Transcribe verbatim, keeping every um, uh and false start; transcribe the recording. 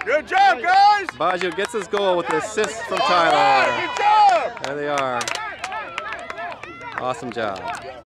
Good job, guys! Baggio gets his goal with the assist from All Tyler. right, good job! There they are. Awesome job.